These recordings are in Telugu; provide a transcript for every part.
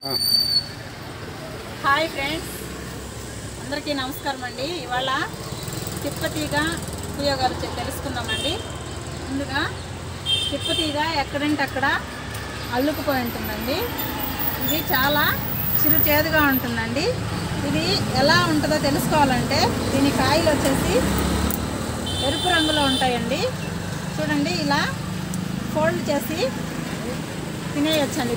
హాయ్ ఫ్రెండ్స్, అందరికీ నమస్కారం అండి. ఇవాళ తిప్పతీగ ఉపయోగాలు తెలుసుకుందామండి. ముందుగా తిప్పతీగ ఎక్కడంటే అక్కడ అల్లుకుపోయి ఉంటుందండి. ఇది చాలా చిరు చేదుగా ఉంటుందండి. ఇది ఎలా ఉంటుందో తెలుసుకోవాలంటే దీని కాయలు వచ్చేసి ఎరుపు రంగులో ఉంటాయండి. చూడండి, ఇలా ఫోల్డ్ చేసి తినేయొచ్చండి.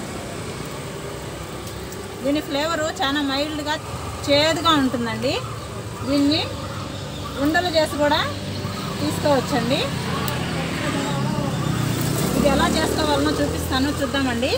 దీని ఫ్లేవరు చాలా మైల్డ్గా చేదుగా ఉంటుందండి. దీన్ని ఉండలు చేసి కూడా తీసుకోవచ్చండి. ఇది ఎలా చేసుకోవాలనో చూపిస్తాను, చూద్దామండి.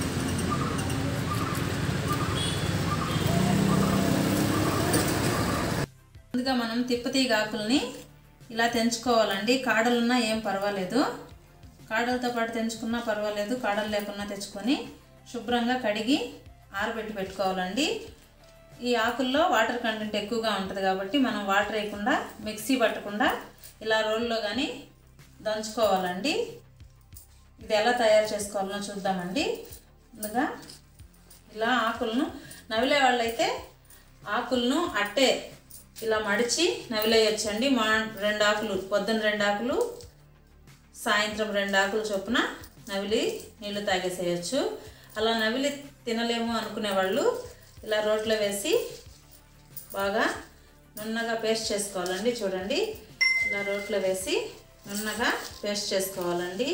ముందుగా మనం తిప్పతీగ ఆకుల్ని ఇలా తెంచుకోవాలండి. కాడలున్నా ఏం పర్వాలేదు, కాడలతో పాటు తెంచుకున్నా పర్వాలేదు, కాడలు లేకున్నా తెచ్చుకొని శుభ్రంగా కడిగి ఆరబెట్టి పెట్టుకోవాలండి. ఈ ఆకుల్లో వాటర్ కంటెంట్ ఎక్కువగా ఉంటుంది కాబట్టి మనం వాటర్ వేయకుండా, మిక్సీ పట్టకుండా ఇలా రోల్లో కానీ దంచుకోవాలండి. ఇది ఎలా తయారు చేసుకోవాలనో చూద్దామండి. ముందుగా ఇలా ఆకులను నవిలే వాళ్ళైతే ఆకులను అట్టే ఇలా మడిచి నవిలేయచ్చండి. 2 ఆకులు, పొద్దున 2 ఆకులు, సాయంత్రం 2 ఆకులు చొప్పున నవిలి నీళ్లు తాగేసేయచ్చు. అలా నవిలి తినలేము అనుకునే వాళ్ళు ఇలా రోట్లో వేసి బాగా నున్నగా పేస్ట్ చేసుకోవాలండి. చూడండి, ఇలా రోట్లో వేసి నున్నగా పేస్ట్ చేసుకోవాలండి.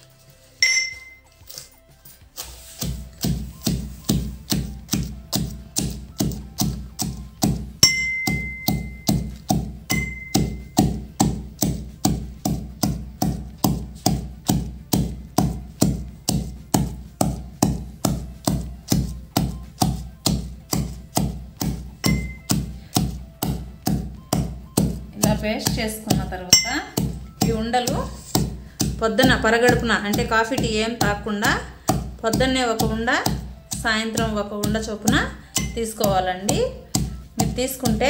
పేస్ట్ చేసుకున్న తర్వాత ఈ ఉండలు పొద్దున పరగడుపున, అంటే కాఫీ టీ ఏం తాగకుండా పొద్దున్నే ఒక ఉండ, సాయంత్రం ఒక ఉండ చొప్పున తీసుకోవాలండి. మీరు తీసుకుంటే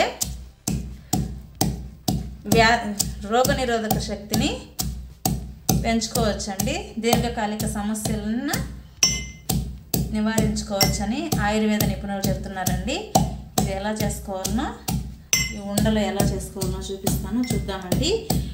రోగనిరోధక శక్తిని పెంచుకోవచ్చండి. దీర్ఘకాలిక సమస్యలను నివారించుకోవచ్చని ఆయుర్వేద నిపుణులు చెప్తున్నారండి. ఇది ఎలా చేసుకోవాలనో, ఈ ఉండలు ఎలా చేసుకోవాలో చూపిస్తాను, చూద్దామండి.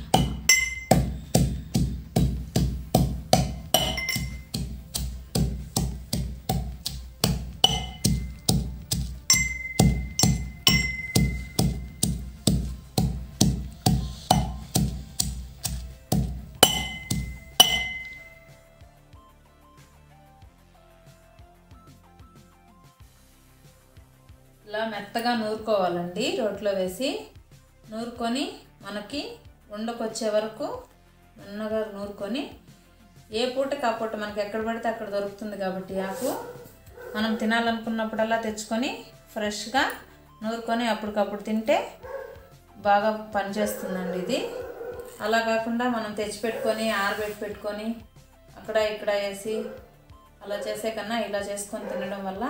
ఇలా మెత్తగా నూరుకోవాలండి. రోట్లో వేసి నూరుకొని మనకి ఉండకొచ్చే వరకు నున్నగా నూరుకొని, ఏ పూటకి ఆ పూట మనకి ఎక్కడ పడితే అక్కడ దొరుకుతుంది కాబట్టి ఆకు మనం తినాలనుకున్నప్పుడల్లా తెచ్చుకొని ఫ్రెష్గా నూరుకొని అప్పటికప్పుడు తింటే బాగా పనిచేస్తుందండి ఇది. అలా కాకుండా మనం తెచ్చిపెట్టుకొని ఆరబెట్టుకొని అక్కడ ఇక్కడ వేసి అలా చేసే కన్నా ఇలా చేసుకొని తినడం వల్ల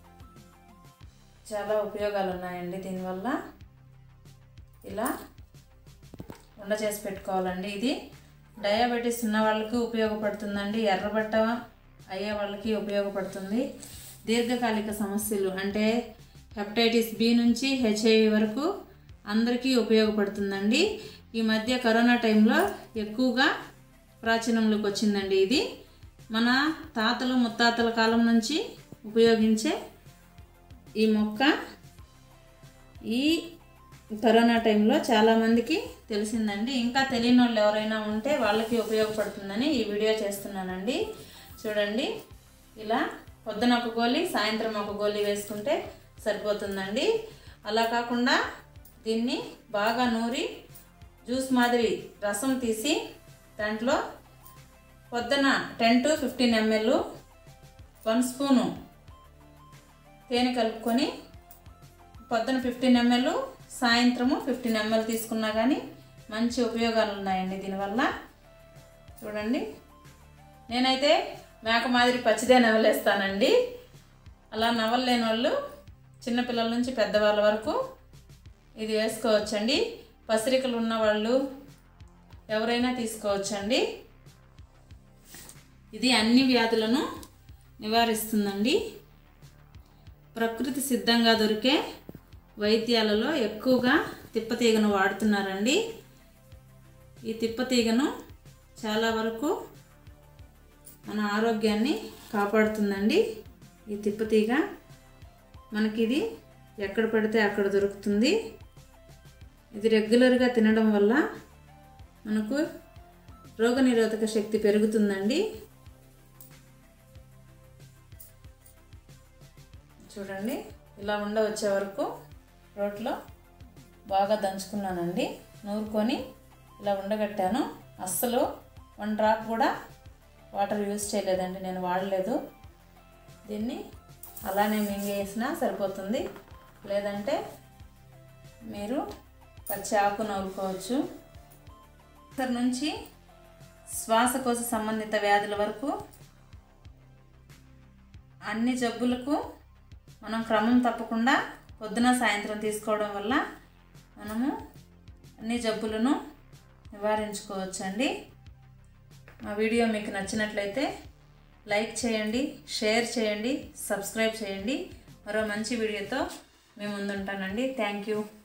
చాలా ఉపయోగాలు ఉన్నాయండి. దీనివల్ల ఇలా ఉండ చేసి పెట్టుకోవాలండి. ఇది డయాబెటీస్ ఉన్న వాళ్ళకి ఉపయోగపడుతుందండి. ఎర్రబట్ట అయ్యే వాళ్ళకి ఉపయోగపడుతుంది. దీర్ఘకాలిక సమస్యలు అంటే హెపటైటిస్ బి నుంచి HIV వరకు అందరికీ ఉపయోగపడుతుందండి. ఈ మధ్య కరోనా టైంలో ఎక్కువగా ప్రాచుర్యంలోకి వచ్చిందండి. ఇది మన తాతలు ముత్తాతల కాలం నుంచి ఉపయోగించే ఈ మొక్క ఈ కరోనా టైంలో చాలామందికి తెలిసిందండి. ఇంకా తెలియని వాళ్ళు ఎవరైనా ఉంటే వాళ్ళకి ఉపయోగపడుతుందని ఈ వీడియో చేస్తున్నానండి. చూడండి, ఇలా పొద్దున ఒక గోలి, సాయంత్రం ఒక గోలి వేసుకుంటే సరిపోతుందండి. అలా కాకుండా దీన్ని బాగా నూరి జ్యూస్ మాదిరి రసం తీసి దాంట్లో పొద్దున 10 to 15 ml 1 స్పూను తేనె కలుపుకొని పొద్దున 15 ml, సాయంత్రము 15 ml తీసుకున్నా కానీ మంచి ఉపయోగాలు ఉన్నాయండి దీనివల్ల. చూడండి, నేనైతే మేక మాదిరి పచ్చిదే నవలేస్తానండి. అలా నవలలేని వాళ్ళు చిన్నపిల్లల నుంచి పెద్దవాళ్ళ వరకు ఇది వేసుకోవచ్చండి. పసిరికలు ఉన్న వాళ్ళు ఎవరైనా తీసుకోవచ్చండి. ఇది అన్ని వ్యాధులను నివారిస్తుందండి. ప్రకృతి సిద్ధంగా దొరికే వైద్యాలలో ఎక్కువగా తిప్పతీగను వాడుతున్నారండి. ఈ తిప్పతీగను చాలా వరకు మన ఆరోగ్యాన్ని కాపాడుతుందండి. ఈ తిప్పతీగ మనకి ఇది ఎక్కడ పడితే అక్కడ దొరుకుతుంది. ఇది రెగ్యులర్గా తినడం వల్ల మనకు రోగనిరోధక శక్తి పెరుగుతుందండి. చూడండి, ఇలా వచ్చే వరకు రోట్లో బాగా దంచుకున్నానండి. నూరుకొని ఇలా ఉండగట్టాను. అస్సలు 1 డ్రాప్ కూడా వాటర్ యూజ్ చేయలేదండి, నేను వాడలేదు. దీన్ని అలానే మింగేసినా సరిపోతుంది, లేదంటే మీరు పచ్చి ఆకు నవ్వుకోవచ్చు. క్యాన్సర్ నుంచి శ్వాసకోశ సంబంధిత వ్యాధుల వరకు అన్ని జబ్బులకు మనం క్రమం తప్పకుండా పొద్దున సాయంత్రం తీసుకోవడం వల్ల మనము అన్ని జబ్బులను నివారించుకోవచ్చండి. మా వీడియో మీకు నచ్చినట్లయితే లైక్ చేయండి, షేర్ చేయండి, సబ్స్క్రైబ్ చేయండి. మరో మంచి వీడియోతో మేము ముందుంటానండి. Thank you.